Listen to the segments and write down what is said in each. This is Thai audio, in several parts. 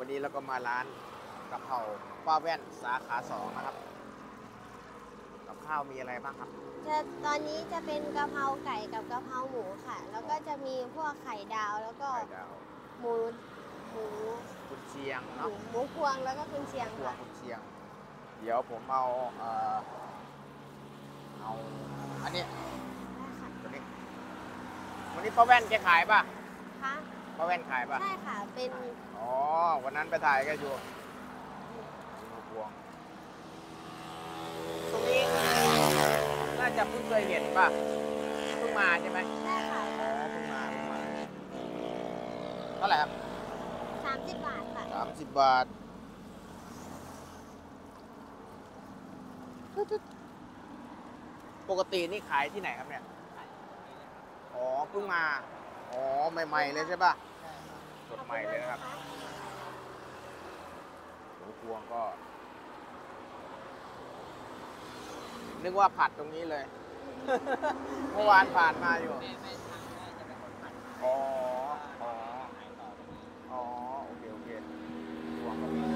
วันนี้เราก็มาร้านกะเพราป้าแว่นสาขา2นะครับกับข้าวมีอะไรบ้างครับตอนนี้จะเป็นกะเพราไก่กับกะเพราหมูค่ะ แล้วก็จะมีพวกไข่ดาวแล้วก็ไข่ดาวหมูหมูกุนเชียงหมูเนาะหมูพวงแล้วก็กุนเชียงพวงค่ะกุนเชียง เดี๋ยวผมเอาอันนี้ได้ค่ะตัวนี้วันนี้ป้าแว่นแกขายป่ะคะป้าแว่นขายป่ะใช่ค่ะเป็นอ๋อวันนั้นไปถ่ายก็อยู่หมูพวงตรงนี้น่าจะเพิ่งเคยเห็นป่ะเพิ่งมาใช่ไหมได้ค่ะอ๋อเพิ่งมาเท่าไหร่ครับ 30 บาทค่ะ 30 บาทปกตินี่ขายที่ไหนครับเนี่ยอ๋อเพิ่งมาอ๋อใหม่ๆเลยใช่ป่ะสดใหม่เลยนะครับหมูพวงก็ นึกว่าผัดตรงนี้เลย เมื่อวานผ่านมาอยู่อ๋ออ๋ออ๋อโอเคโอเคพวงก็มี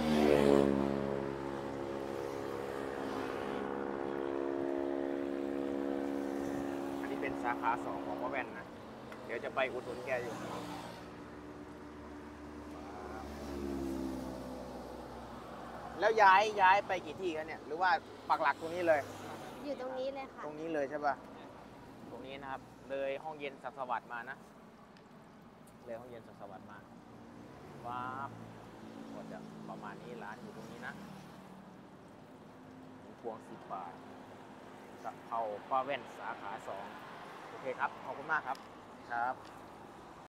อันนี้เป็นสาขา2ของป้าแว่นนะ เดี๋ยวจะไปอุดหนุนแกอยู่ แล้วย้ายไปกี่ที่กันเนี่ย หรือว่าปักหลักตรงนี้เลยอยู่ตรงนี้เลยค่ะตรงนี้เลยใช่ป่ะ ตรงนี้นะครับ เลยห้องเย็นศักดิ์สวัสดิ์มานะ เลยห้องเย็นศักดิ์สวัสดิ์มาว้าบก็จะประมาณนี้ร้านอยู่ตรงนี้นะหมูพวง10 บาทกะเพราป้าแว่นสาขา2โอเคครับ ขอบคุณมากครับ ครับ